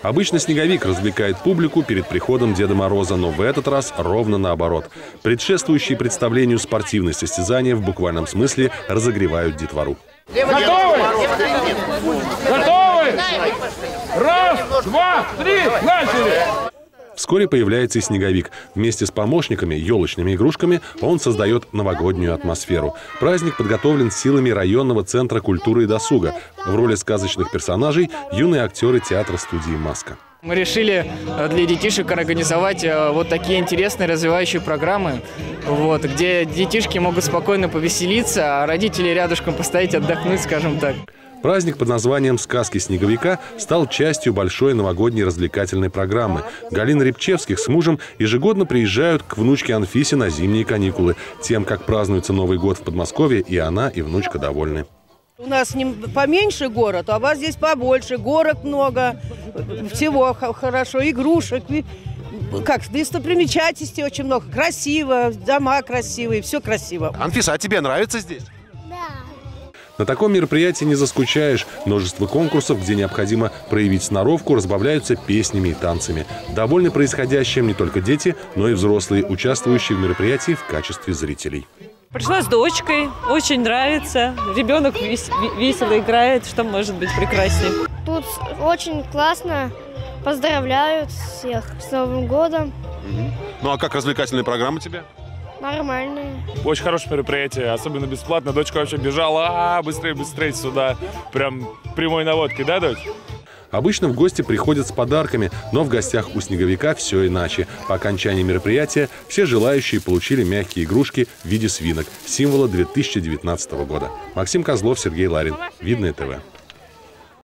Обычно снеговик развлекает публику перед приходом Деда Мороза, но в этот раз ровно наоборот. Предшествующие представлению спортивные состязания в буквальном смысле разогревают детвору. Готовы? Готовы? Раз, два, три, начали! Вскоре появляется и снеговик. Вместе с помощниками, елочными игрушками, он создает новогоднюю атмосферу. Праздник подготовлен силами районного центра культуры и досуга. В роли сказочных персонажей юные актеры театра-студии «Маска». Мы решили для детишек организовать вот такие интересные развивающие программы, где детишки могут спокойно повеселиться, а родители рядышком постоять, отдохнуть, скажем так. Праздник под названием «Сказки снеговика» стал частью большой новогодней развлекательной программы. Галина Рябчевских с мужем ежегодно приезжают к внучке Анфисе на зимние каникулы. Тем, как празднуется Новый год в Подмосковье, и она, и внучка довольны. У нас не поменьше город, а у вас здесь побольше. Город много, всего хорошо, игрушек, достопримечательностей очень много. Красиво, дома красивые, все красиво. Анфиса, а тебе нравится здесь? На таком мероприятии не заскучаешь. Множество конкурсов, где необходимо проявить сноровку, разбавляются песнями и танцами. Довольны происходящим не только дети, но и взрослые, участвующие в мероприятии в качестве зрителей. Пришла с дочкой, очень нравится. Ребенок весело играет, что может быть прекраснее. Тут очень классно. Поздравляют всех с Новым годом. Ну а как развлекательная программа тебе? Нормальные. Очень хорошее мероприятие, особенно бесплатно. Дочка вообще бежала, быстрее сюда. Прям прямой наводкой, да, дочь? Обычно в гости приходят с подарками, но в гостях у снеговика все иначе. По окончании мероприятия все желающие получили мягкие игрушки в виде свинок, символа 2019 года. Максим Козлов, Сергей Ларин. Видное ТВ.